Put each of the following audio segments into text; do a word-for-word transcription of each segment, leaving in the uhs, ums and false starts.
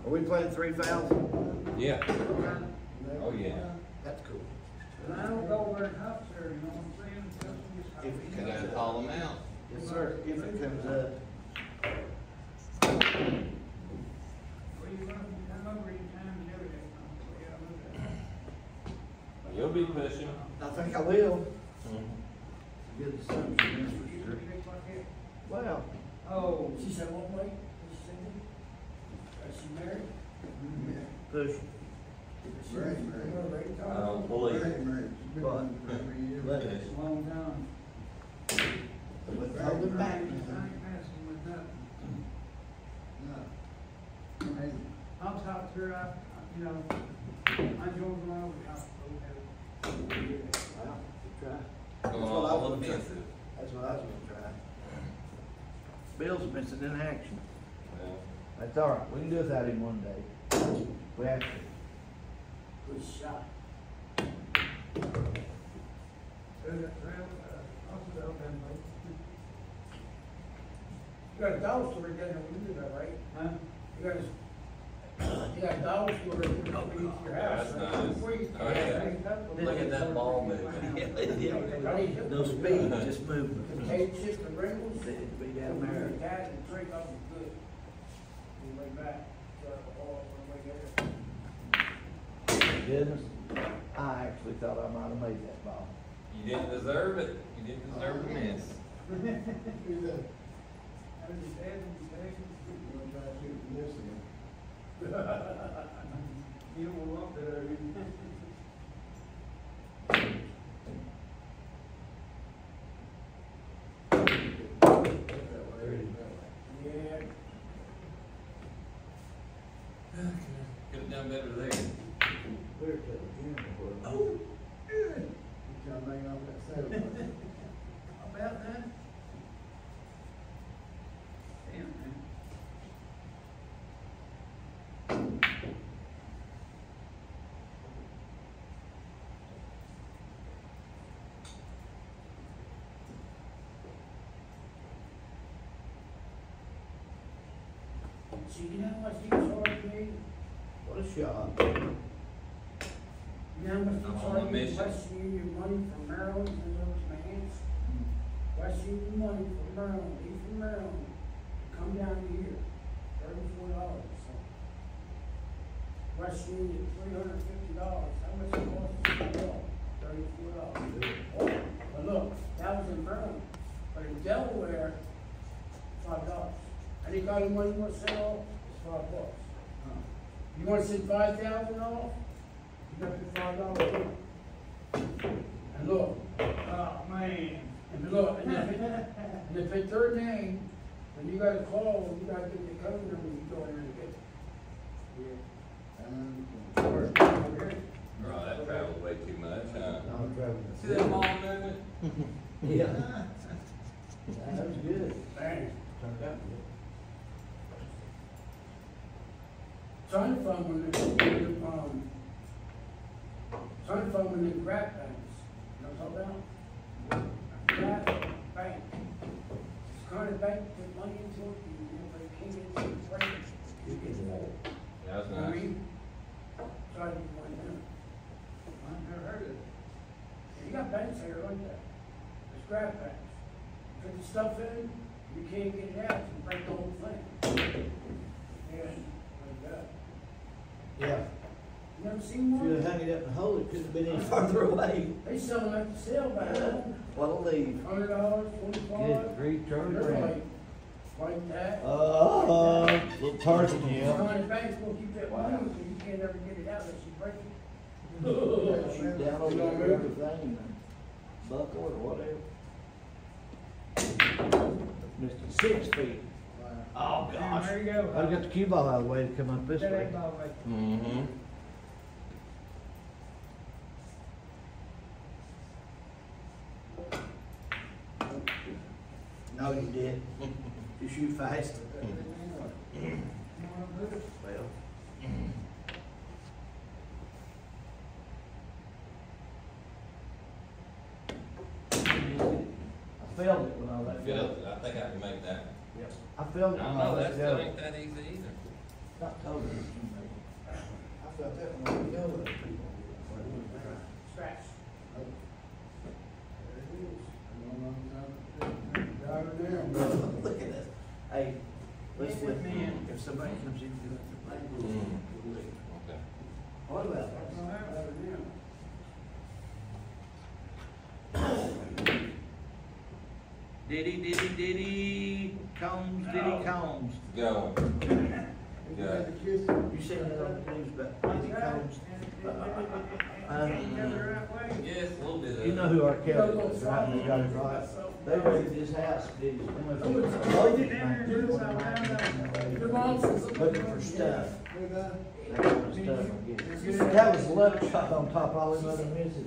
Are we playing three thousand? Yeah. Oh, yeah. That's cool. And I don't go where it helps there, you know what I'm saying? Just- just- If it Could comes I up. call them out? Yes, sir, if it comes up. Well, you come, you come over anytime and everything, so yeah, look at it. You'll be pushing. I think I will. Mhm. Good assumption, that's You for sure. think like that? Well, Oh, She said, what, wait, is she single? Is she married? push. Is she Married, married. Well, ready to I talk? don't believe it. Right, right. She's been But- on for every year. Let it's a long time. But hold it back. I ain't messing with nothing. No. Hey, I'll talk to her, I, I- you know, I drove along with the hospital. Well, good try. Going That's what I all was gonna try. offensive. That's what I was gonna try. Bill's missing in action. Well, That's all right, we can do without him one day. We have to. Good shot. Well, uh, hospital, then, You got a dog store down there when you live there, right? huh? You got a, you got a dog store underneath your house. That's right? nice. Before you- Oh, yeah. Look at that ball moving. Right. No speed, just movement. Eight shifts of Pringles. It'd be down there. That and drink up is good. On the way back, so, oh, on the way there. Goodness, I actually thought I might have made that ball. You didn't deserve it. You didn't deserve to miss. who's that? I was just asking, just asking. You wanna try to shoot from this end? You don't want that, I mean. That way, that way. Yeah. Could have done better there. Clear to the gym before. Oh, good. You trying to make it off that saddle. How about that? Damn, man. So you know how much you charge me? What a shot. You know how much you I'm on a charge me mission. West Union money from Maryland and those mans? West Union money from Maryland, he's from Maryland, come down here, thirty-four dollars. West Union, three hundred fifty dollars, how much it costs to sell? Thirty-four dollars. But look, that was in Maryland, but in Delaware, five dollars. Any kind of money you wanna sell off, it's five bucks. You wanna send five thousand off? You got the five dollars. And look, Oh, man. and look, and if, it- and if it's their name, when you gotta call, you gotta get the code number, you go in there and get it. And, Right, that traveled way too much, huh? I'm driving. See that ball moving? Yeah. That was good. Bang. Turned out good. Trying to find one of the, um, trying to find one of the rap banks, you know what I'm talking about? Rap bank. It's kind of bank, put money into it, you know, but it can't get into the trade. You get more. That was You know what I nice. mean? Try to get one in. I've never heard of it. You got banks here like that. There's grab banks. Put the stuff in, you can't get it out, you break the whole thing. Yeah, like that. Yeah. You never seen If you'd one? have hung it up in the hole, it couldn't have been any farther away. They sell them at the sale back home. What a leave. Hundred dollars, twenty-five. Good grief, Charlie They're Brown. like, like that. Uh, little Tarzan, The yeah. kind of bank's gonna keep that money, so you can't ever get it out unless you break it. Shoot down over there, everything, and buckle or whatever. Mister Six feet. Oh, gosh. There you go. I've got the cue ball out of the way to come up this That way. ain't ball right. Mm-hmm. No, you did. You shoot fast. You wanna move it? Well. I felt it when I let I go. feel it. I think I can make that. Yep. I felt it I when know I that let still go. ain't that easy either. Not totally. I felt that when I was yelling at people. Scratch. Nope. There it is. I'm on time. Drive it down. Look at this. Hey, let's let me in, if somebody comes in, do it. Mm. Okay. What about that? Drive it down. Diddy, diddy, diddy, Combs, Diddy Combs. Go. You had to kiss him. You seen that on the news about Diddy Combs? Ain't go the right way. Yes, a little bit of. You know who R. Kelly is, right? And they got it right. They raided his house, did he? Oh, he didn't. Your mom says. Looking for stuff. We're done. They got the stuff again. That was love shot on top of all them other misses.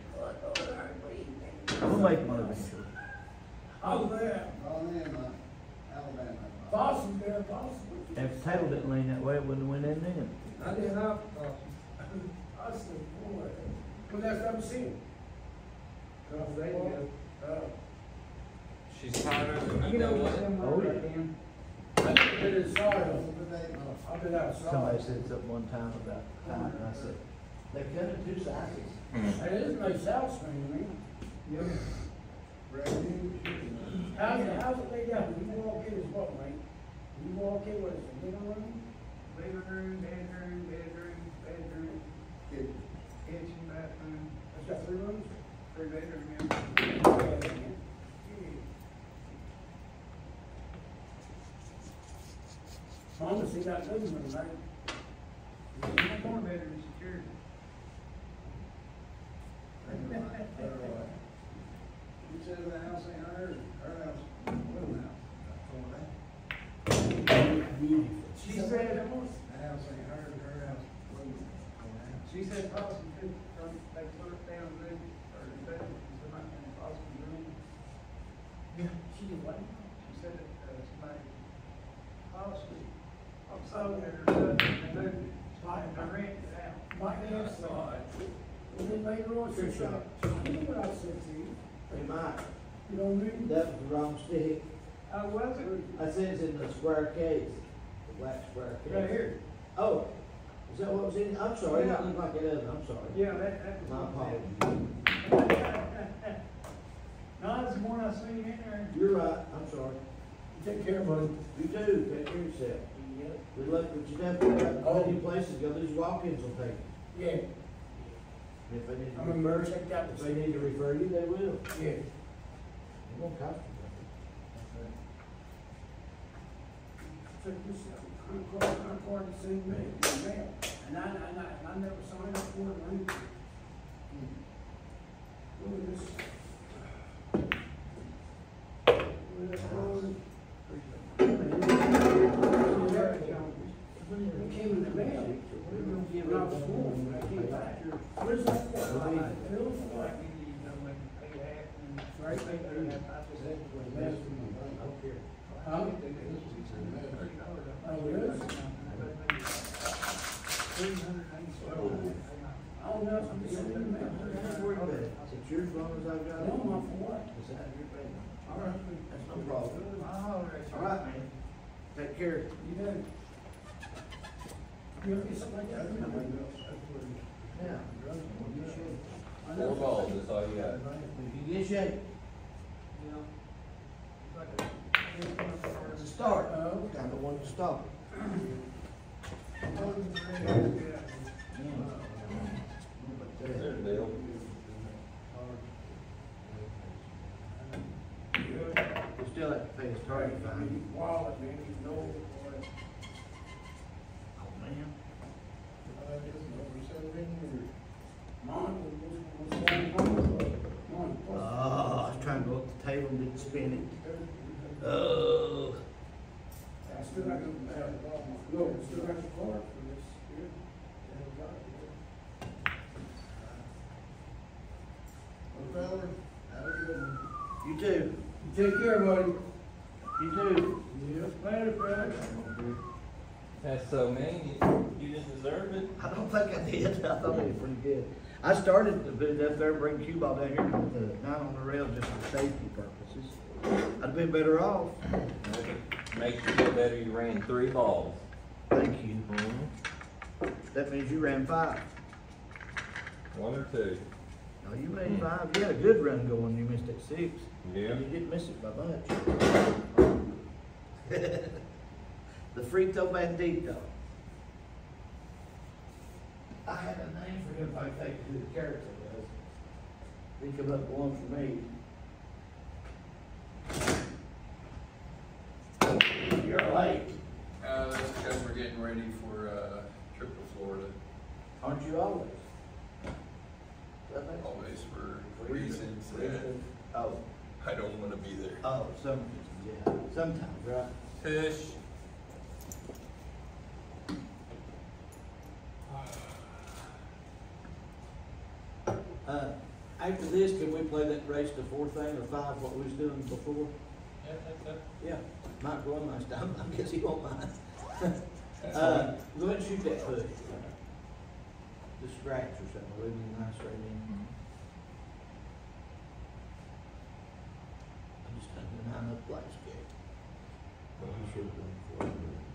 We'll make one eventually. Oh, yeah. Oh, man, uh, Alabama. Boston, there, Boston. If the table didn't lean that way, it wouldn't have went in then. I didn't have Boston. I said, boy, but that's what I'm seeing. Oh, there you go. Oh. She's hotter than You you know know what's what? in my Oh, yeah. right hand? I've been inside. But they, uh, I've been outside. Somebody said something one time about time, and I said, they cut in two sizes. It is my south swing, I mean. Yeah. Brad, you shooting. How's it, how's it laid out? You walk in is what, Mike? You walk in, what is it, living room? Living room, bedroom, bedroom, bedroom, Kid. kitchen, bathroom. It's got three rooms? Three bedroom, yeah. Mama, see that living room, right? One more bedroom secured. You said the house ain't hers, her house, little house. That's all that. She said, The house ain't hers, her house, little house. she said possibly could, from, they put it down good, or better, so might be possibly room. Yeah. She did what? She said that, uh, somebody possibly, outside there, uh, they moved it. I rented it out. Mike, that's, uh, when they made rules, she said, you know what I said to you? Hey, Mike, You know what I mean? that was the wrong stick. I wasn't. I said it's in the square case, the black square case. Right here. Oh, is that what was in? I'm sorry, Yeah. that looked like it is, I'm sorry. Yeah, that, that was. My apologies. No, it's the one I seen in there. You're right, I'm sorry. Take care, buddy. You do, take care of yourself. Good luck with your deputy, got plenty of places, go, these walk-ins will take you. Yeah, If they need, I'm a merge, check that. if they need to refer you, they will. Yeah. It won't cost you Check this out. Concord, Concord, the same mail, mail. And I, and I, and I never signed up for it or anything. Look at this. Look at that. It came in the mail. When I was born, when I came back here. Where's that? Bill for what? Right, right there. Huh? Oh, really? I don't know, I'm just sending the mail. Don't worry about it. It's yours as long as I've got it. No, not for what? Is that your payment? All right. That's no problem. All right, man. Take care. You did. You ever get something like that? Yeah. You should. I Four know. balls, that's all you got. If you get shape, it's a start. Oh. Kind of one to stop. There's Bill. We still have to pay his target fine. Wallet, man, you know. Oh, man. Uh, this is over seventeen years. Mom, what's going on? Mom, Oh, what's- I was trying to go up the table and didn't spin it. Oh. I still got the, uh, look, I still got the card for this. Here. Well, fella, have a good one. You too. You take care, buddy. You too. Yes, later, brother. That's so mean, you, you didn't deserve it. I don't think I did. I thought it was pretty good. I started to put it up there, bring cue ball down here, with the nine on the rail just for safety purposes. I'd have been better off. Makes you feel better, you ran three balls. Thank you. That means you ran five. One or two. No, you made five. You had a good run going. You missed at six. Yeah. You didn't miss it by much. The Frito Bandito. I had a name for him if I think who the character was. He come up with one for me. You're late. Uh, that's because we're getting ready for, uh, trip to Florida, Aren't you always? Doesn't it? always for reasons that Reasons. Oh, I don't wanna be there. oh, some, yeah, sometimes, right? Fish. Uh, after this, can we play that race to four thing or five, what we was doing before? Yeah, that's it. Yeah, Mike won last time, I guess he won't mind. That's Uh, go ahead and shoot that push. The scratch or something, leave me nice right in. I just had the nine up light scared. Well, he should have done four.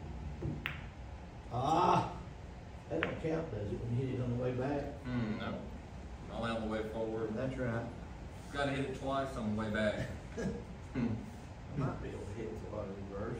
Ah, that don't count, does it, when you hit it on the way back? Hmm, no, only on the way forward. That's right. Gotta hit it twice on the way back. Hmm. I might be able to hit the auto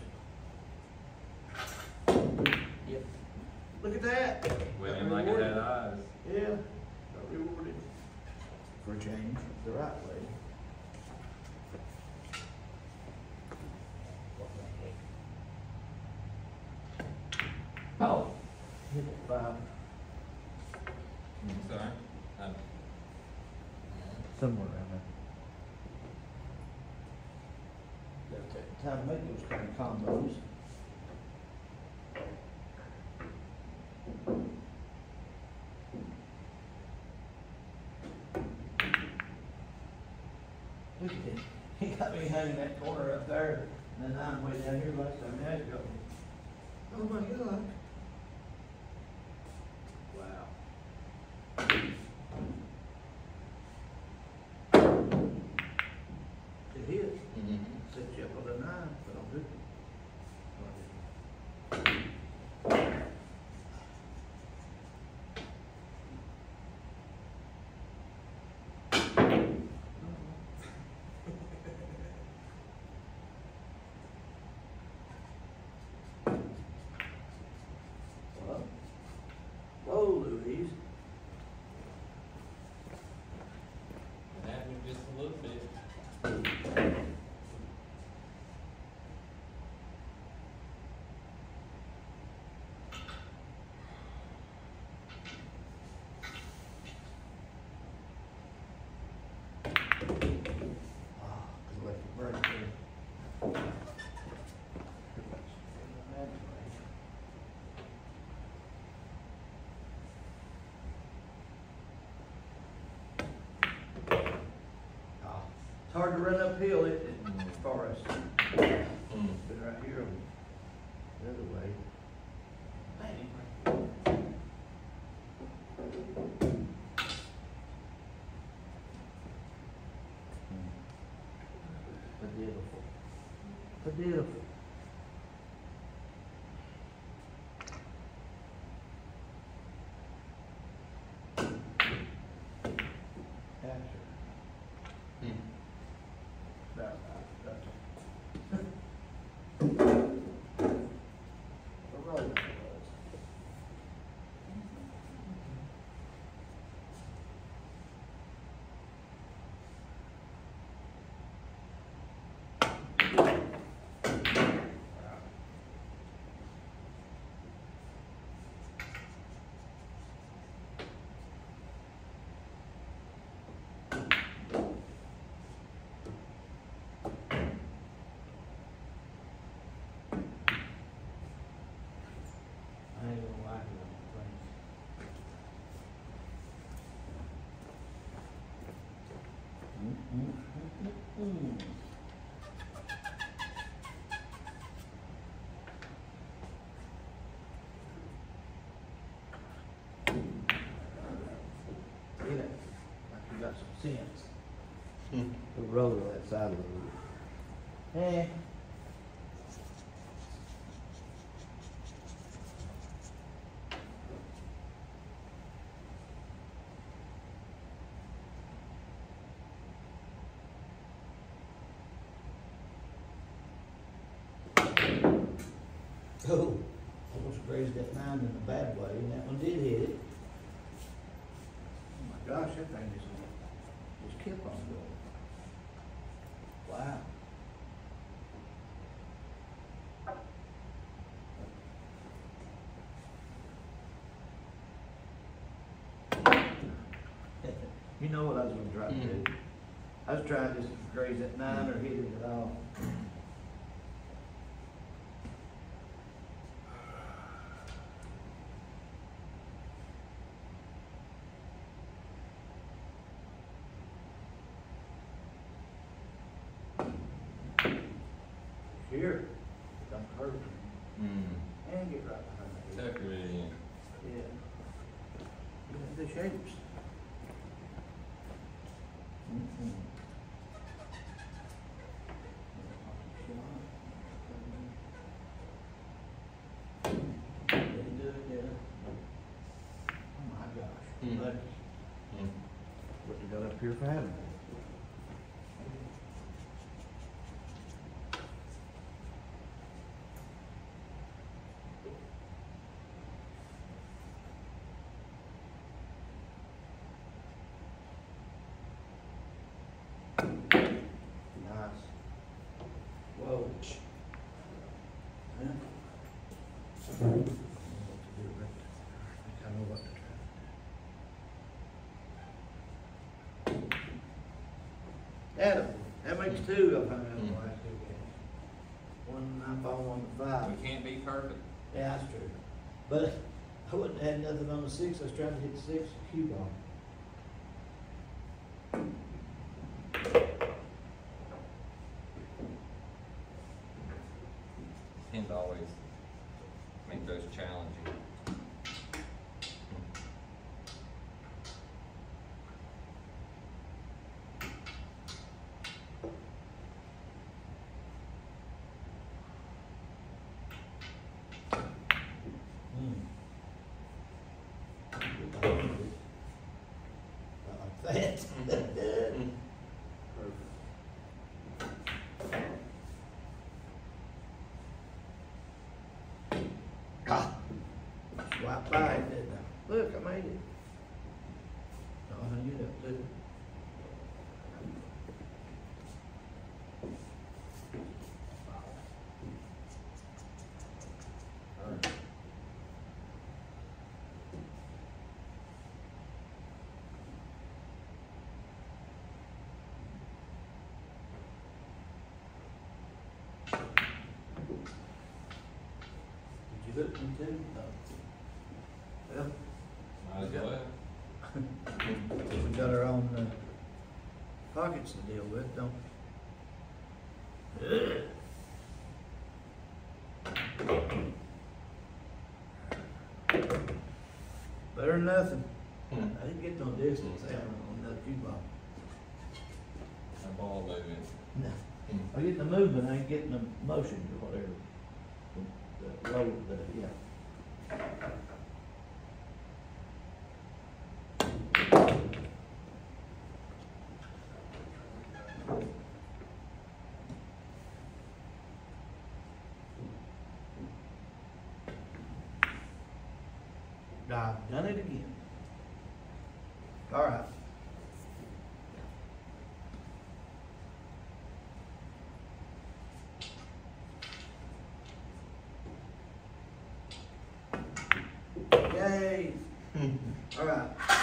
reverse. Yep. Look at that. Winning like it had eyes. Yeah, got rewarded. For a change, the right way. Oh, hit it five. Sorry? Uh, Somewhere around there. Gotta take time to make those kind of combos. Look at it. He got me hanging that corner up there, and then I'm way down here last time I had to go. Oh my God. Wow. It hit. mhm. Set you up with a nine, but I'll do it. Well, whoa, Louise. It happened just a little bit. Ah, electric break there. Ah, it's hard to run uphill, isn't it, for us? Hmm. Been right here on the other way. Bang. Beautiful. Beautiful. After. Hmm. That, that, a roll it was. I ain't gonna like it, I don't think. Mm-mm-mm-mm-mm. Get it, like you got some sense. Hmm. The roller on that side of the. Eh. grazed that nine in a bad way, and that one did hit it. Oh my gosh, that thing just, just kept on going. Wow. You know what I was gonna try to do? I was trying to just graze that nine or hit it at all. Here, don't hurt me. Mm. And get right behind me. Tuck it in. Yeah. You have the shapes. Mm-hmm. They do it, yeah. Oh my gosh. Mm. Lucky. Mm. What you got up here for having? Nice. Whoa. Yeah. I know what to try. Adam, that makes two of them in the last two games. One nine ball, one to five. We can't be perfect. Yeah, that's true. But I wouldn't have had nothing on the six. I was trying to hit six cue ball. Tend to always make those challenging. Hmm. I like that. Ah, swipe by it, didn't I? Look, I made it. No, I knew that too. Did you look at me too? No. Well, Might as well. we got our own uh, pockets to deal with, don't we? Better than nothing. Hmm. I didn't get no distance out on that cue ball. That ball moving. No. Hmm. I'm getting the movement, I ain't getting the motion or whatever. The low, the, yeah. I've done it again. All right. Yay. All right.